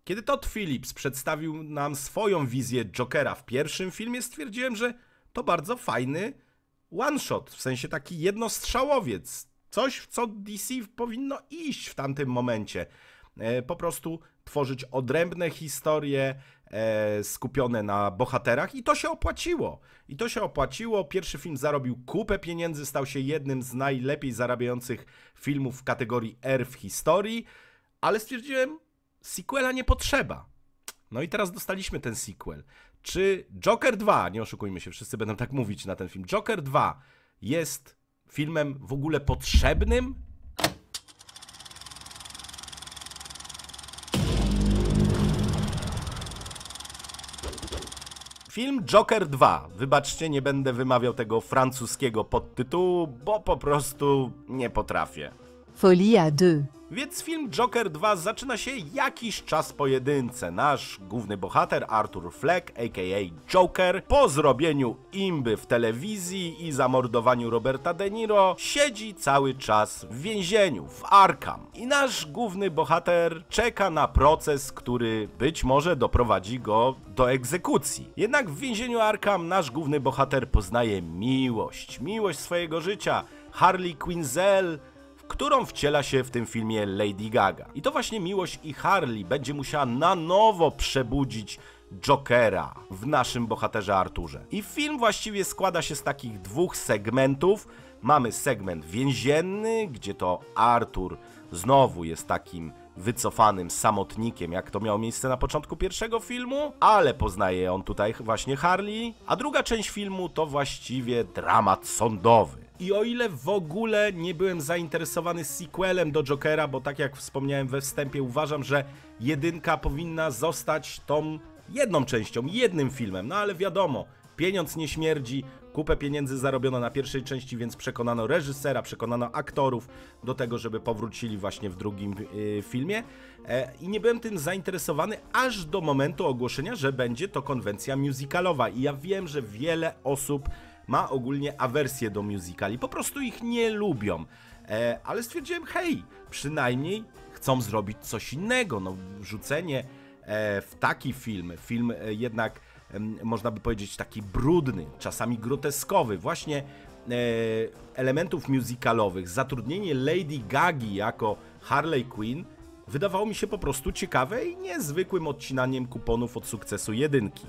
Kiedy Todd Phillips przedstawił nam swoją wizję Jokera w pierwszym filmie, stwierdziłem, że to bardzo fajny one-shot, w sensie taki jednostrzałowiec. Coś, w co DC powinno iść w tamtym momencie. Po prostu tworzyć odrębne historie skupione na bohaterach i to się opłaciło. Pierwszy film zarobił kupę pieniędzy, stał się jednym z najlepiej zarabiających filmów w kategorii R w historii, ale stwierdziłem, sequela nie potrzeba. No i teraz dostaliśmy ten sequel. Czy Joker 2, nie oszukujmy się, wszyscy będą tak mówić na ten film, Joker 2 jest filmem w ogóle potrzebnym? Film Joker 2. Wybaczcie, nie będę wymawiał tego francuskiego podtytułu, bo po prostu nie potrafię. Folie à deux. Więc film Joker 2 zaczyna się jakiś czas po jedynce. Nasz główny bohater Arthur Fleck, a.k.a. Joker, po zrobieniu imby w telewizji i zamordowaniu Roberta De Niro, siedzi cały czas w więzieniu, w Arkham. I nasz główny bohater czeka na proces, który być może doprowadzi go do egzekucji. Jednak w więzieniu Arkham nasz główny bohater poznaje miłość swojego życia, Harley Quinzel, którą wciela się w tym filmie Lady Gaga. I to właśnie miłość i Harley będzie musiała na nowo przebudzić Jokera w naszym bohaterze Arturze. I film właściwie składa się z takich dwóch segmentów. Mamy segment więzienny, gdzie to Artur znowu jest takim wycofanym samotnikiem, jak to miało miejsce na początku pierwszego filmu, ale poznaje on tutaj właśnie Harley. A druga część filmu to właściwie dramat sądowy. I o ile w ogóle nie byłem zainteresowany sequelem do Jokera, bo tak jak wspomniałem we wstępie, uważam, że jedynka powinna zostać tą jedną częścią, jednym filmem, no ale wiadomo, pieniądz nie śmierdzi, kupę pieniędzy zarobiono na pierwszej części, więc przekonano reżysera, przekonano aktorów do tego, żeby powrócili właśnie w drugim filmie. I nie byłem tym zainteresowany aż do momentu ogłoszenia, że będzie to konwencja musicalowa. I ja wiem, że wiele osób ma ogólnie awersję do musicali, po prostu ich nie lubią. Ale stwierdziłem, hej, przynajmniej chcą zrobić coś innego. No, wrzucenie w taki film jednak można by powiedzieć taki brudny, czasami groteskowy, właśnie elementów musicalowych, zatrudnienie Lady Gagi jako Harley Quinn wydawało mi się po prostu ciekawe i niezwykłym odcinaniem kuponów od sukcesu jedynki.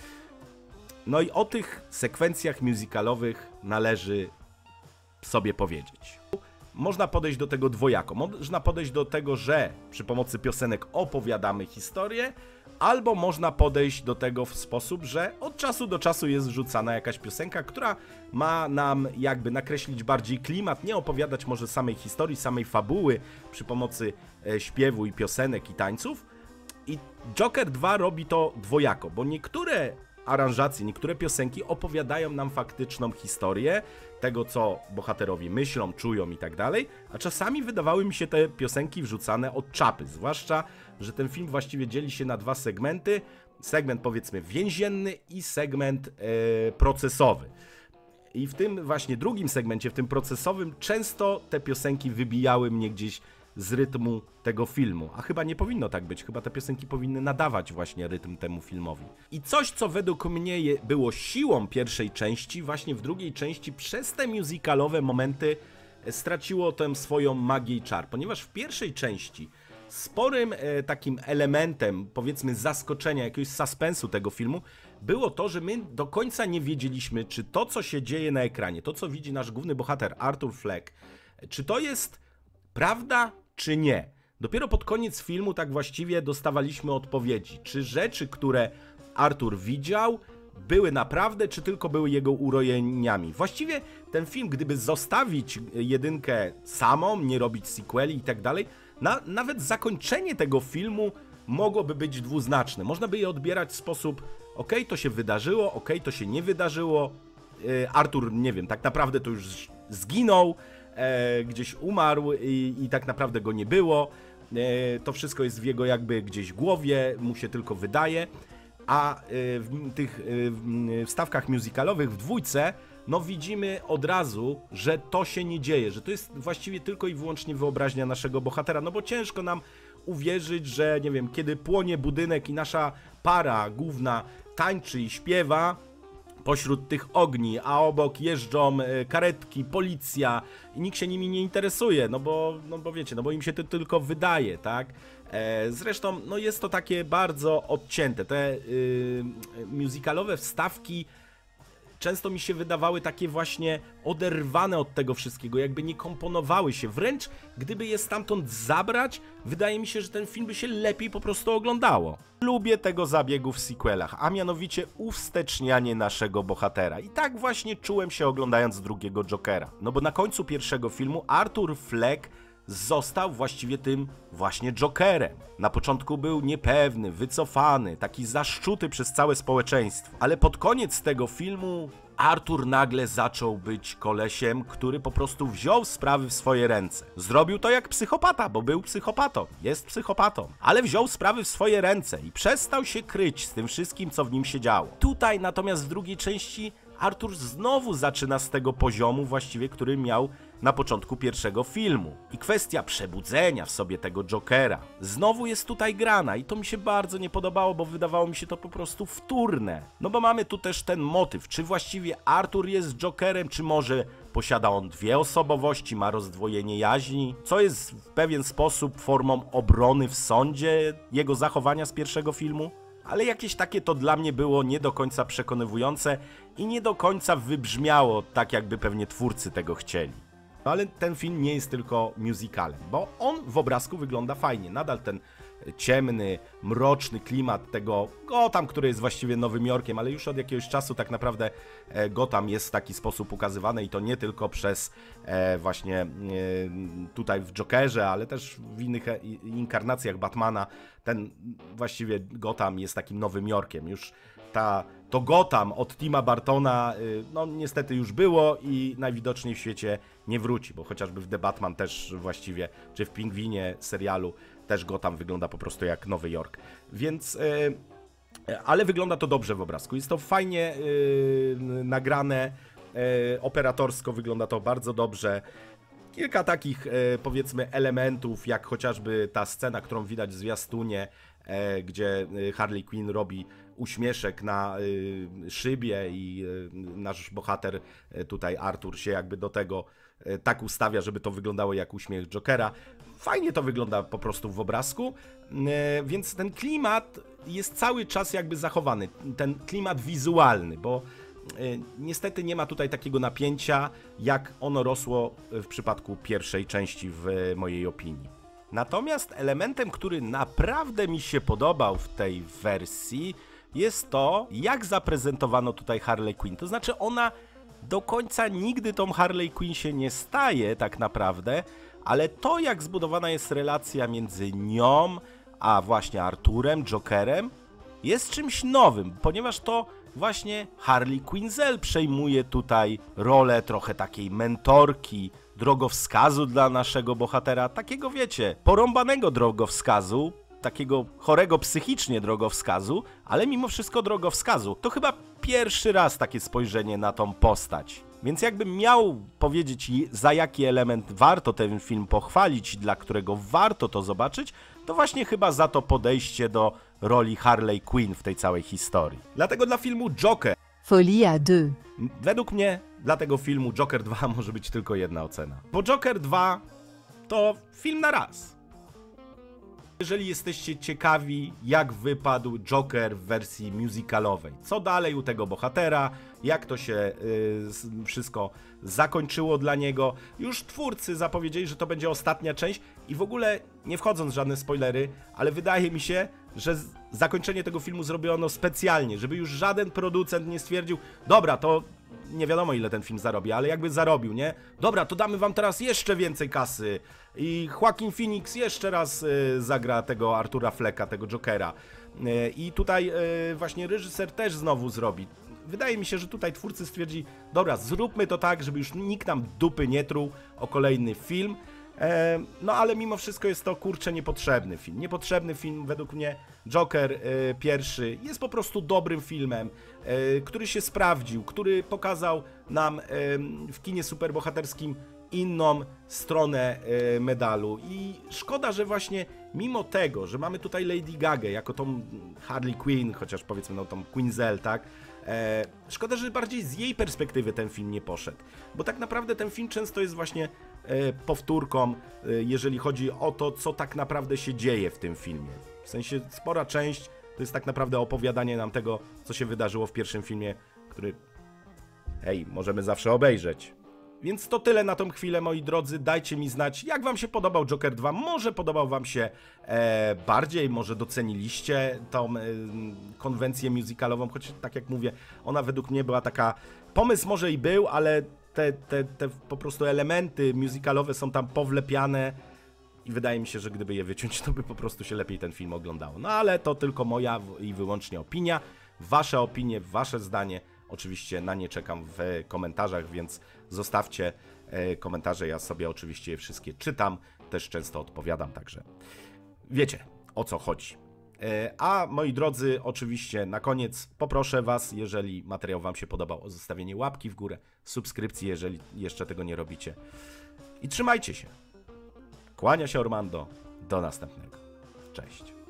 No i o tych sekwencjach musicalowych należy sobie powiedzieć. Można podejść do tego dwojako. Można podejść do tego, że przy pomocy piosenek opowiadamy historię, albo można podejść do tego w sposób, że od czasu do czasu jest wrzucana jakaś piosenka, która ma nam jakby nakreślić bardziej klimat, nie opowiadać może samej historii, samej fabuły przy pomocy śpiewu i piosenek i tańców. I Joker 2 robi to dwojako, bo niektóre aranżacje, niektóre piosenki opowiadają nam faktyczną historię tego, co bohaterowie myślą, czują i tak dalej, a czasami wydawały mi się te piosenki wrzucane od czapy, zwłaszcza, że ten film właściwie dzieli się na dwa segmenty, segment powiedzmy więzienny i segment procesowy. I w tym właśnie drugim segmencie, w tym procesowym, często te piosenki wybijały mnie gdzieś z rytmu tego filmu. A chyba nie powinno tak być. Chyba te piosenki powinny nadawać właśnie rytm temu filmowi. I coś, co według mnie było siłą pierwszej części, właśnie w drugiej części przez te musicalowe momenty straciło tę swoją magię i czar. Ponieważ w pierwszej części sporym takim elementem, powiedzmy, zaskoczenia, jakiegoś suspensu tego filmu było to, że my do końca nie wiedzieliśmy, czy to, co się dzieje na ekranie, to, co widzi nasz główny bohater Arthur Fleck, czy to jest prawda, czy nie. Dopiero pod koniec filmu tak właściwie dostawaliśmy odpowiedzi, czy rzeczy, które Arthur widział, były naprawdę, czy tylko były jego urojeniami. Właściwie ten film, gdyby zostawić jedynkę samą, nie robić sequeli i tak dalej, nawet zakończenie tego filmu mogłoby być dwuznaczne. Można by je odbierać w sposób, okej, to się wydarzyło, okej, to się nie wydarzyło, Arthur, nie wiem, tak naprawdę to już zginął, gdzieś umarł i tak naprawdę go nie było. To wszystko jest w jego jakby gdzieś głowie, mu się tylko wydaje. A w tych wstawkach musicalowych w dwójce, no widzimy od razu, że to się nie dzieje, że to jest właściwie tylko i wyłącznie wyobraźnia naszego bohatera, no bo ciężko nam uwierzyć, że nie wiem, kiedy płonie budynek i nasza para główna tańczy i śpiewa pośród tych ogni, a obok jeżdżą karetki, policja i nikt się nimi nie interesuje, no bo wiecie, no bo im się to tylko wydaje, tak? Zresztą, no jest to takie bardzo odcięte, te musicalowe wstawki często mi się wydawały takie właśnie oderwane od tego wszystkiego, jakby nie komponowały się. Wręcz gdyby je stamtąd zabrać, wydaje mi się, że ten film by się lepiej po prostu oglądało. Lubię tego zabiegu w sequelach, a mianowicie uwstecznianie naszego bohatera. I tak właśnie czułem się oglądając drugiego Jokera. No bo na końcu pierwszego filmu Arthur Fleck został właściwie tym właśnie Jokerem. Na początku był niepewny, wycofany, taki zaszczuty przez całe społeczeństwo. Ale pod koniec tego filmu Arthur nagle zaczął być kolesiem, który po prostu wziął sprawy w swoje ręce. Zrobił to jak psychopata, bo był psychopatą, jest psychopatą. Ale wziął sprawy w swoje ręce i przestał się kryć z tym wszystkim, co w nim się działo. Tutaj natomiast w drugiej części Arthur znowu zaczyna z tego poziomu właściwie, który miał na początku pierwszego filmu. I kwestia przebudzenia w sobie tego Jokera znowu jest tutaj grana i to mi się bardzo nie podobało, bo wydawało mi się to po prostu wtórne. No bo mamy tu też ten motyw, czy właściwie Arthur jest Jokerem, czy może posiada on dwie osobowości, ma rozdwojenie jaźni, co jest w pewien sposób formą obrony w sądzie jego zachowania z pierwszego filmu. Ale jakieś takie to dla mnie było nie do końca przekonywujące i nie do końca wybrzmiało tak, jakby pewnie twórcy tego chcieli. No ale ten film nie jest tylko musicalem, bo on w obrazku wygląda fajnie. Nadal ten ciemny, mroczny klimat tego Gotham, który jest właściwie Nowym Jorkiem, ale już od jakiegoś czasu tak naprawdę Gotham jest w taki sposób ukazywany i to nie tylko przez właśnie tutaj w Jokerze, ale też w innych inkarnacjach Batmana. Ten właściwie Gotham jest takim Nowym Jorkiem. Już to Gotham od Tima Burtona no niestety już było i najwidoczniej w świecie nie wróci, bo chociażby w The Batman też właściwie, czy w Pingwinie serialu też Gotham wygląda po prostu jak Nowy Jork. Więc, ale wygląda to dobrze w obrazku. Jest to fajnie nagrane, operatorsko wygląda to bardzo dobrze. Kilka takich powiedzmy elementów, jak chociażby ta scena, którą widać w zwiastunie, gdzie Harley Quinn robi uśmieszek na szybie i nasz bohater tutaj Arthur się jakby do tego tak ustawia, żeby to wyglądało jak uśmiech Jokera. Fajnie to wygląda po prostu w obrazku, więc ten klimat jest cały czas jakby zachowany, ten klimat wizualny, bo niestety nie ma tutaj takiego napięcia, jak ono rosło w przypadku pierwszej części w mojej opinii. Natomiast elementem, który naprawdę mi się podobał w tej wersji, jest to, jak zaprezentowano tutaj Harley Quinn. To znaczy ona do końca nigdy tą Harley Quinn się nie staje tak naprawdę, ale to, jak zbudowana jest relacja między nią a właśnie Arturem, Jokerem, jest czymś nowym, ponieważ to właśnie Harley Quinzel przejmuje tutaj rolę trochę takiej mentorki, drogowskazu dla naszego bohatera, takiego wiecie, porąbanego drogowskazu, takiego chorego psychicznie drogowskazu, ale mimo wszystko drogowskazu. To chyba pierwszy raz takie spojrzenie na tą postać. Więc jakbym miał powiedzieć, za jaki element warto ten film pochwalić, dla którego warto to zobaczyć, to właśnie chyba za to podejście do roli Harley Quinn w tej całej historii. Dlatego dla filmu Joker, Folie à deux. według mnie dla tego filmu Joker 2 może być tylko jedna ocena. Bo Joker 2 to film na raz. Jeżeli jesteście ciekawi, jak wypadł Joker w wersji musicalowej, co dalej u tego bohatera, jak to się wszystko zakończyło dla niego, już twórcy zapowiedzieli, że to będzie ostatnia część i w ogóle nie wchodząc w żadne spoilery, ale wydaje mi się, że zakończenie tego filmu zrobiono specjalnie, żeby już żaden producent nie stwierdził, dobra, to nie wiadomo ile ten film zarobi, ale jakby zarobił, nie? Dobra, to damy wam teraz jeszcze więcej kasy i Joaquin Phoenix jeszcze raz zagra tego Artura Flecka, tego Jokera. I tutaj właśnie reżyser też znowu zrobi. Wydaje mi się, że tutaj twórcy stwierdzi, dobra, zróbmy to tak, żeby już nikt nam dupy nie truł o kolejny film. No ale mimo wszystko jest to, kurczę, niepotrzebny film. Niepotrzebny film według mnie. Joker pierwszy jest po prostu dobrym filmem, który się sprawdził, który pokazał nam w kinie superbohaterskim, inną stronę medalu i szkoda, że właśnie mimo tego, że mamy tutaj Lady Gagę jako tą Harley Quinn, chociaż powiedzmy no tą Quinzel, tak? Szkoda, że bardziej z jej perspektywy ten film nie poszedł, bo tak naprawdę ten film często jest właśnie powtórką, jeżeli chodzi o to, co tak naprawdę się dzieje w tym filmie. W sensie spora część to jest tak naprawdę opowiadanie nam tego, co się wydarzyło w pierwszym filmie, który, hej, możemy zawsze obejrzeć. Więc to tyle na tą chwilę, moi drodzy. Dajcie mi znać, jak wam się podobał Joker 2. Może podobał wam się bardziej, może doceniliście tą konwencję musicalową, choć tak jak mówię, ona według mnie była taka... Pomysł może i był, ale te po prostu elementy musicalowe są tam powlepiane i wydaje mi się, że gdyby je wyciąć, to by po prostu się lepiej ten film oglądało. No ale to tylko moja i wyłącznie opinia. Wasze opinie, wasze zdanie. Oczywiście na nie czekam w komentarzach, więc zostawcie komentarze, ja sobie oczywiście je wszystkie czytam, też często odpowiadam, także wiecie, o co chodzi. A moi drodzy, oczywiście na koniec poproszę was, jeżeli materiał wam się podobał, o zostawienie łapki w górę, subskrypcji, jeżeli jeszcze tego nie robicie. I trzymajcie się. Kłania się Ormando, do następnego. Cześć.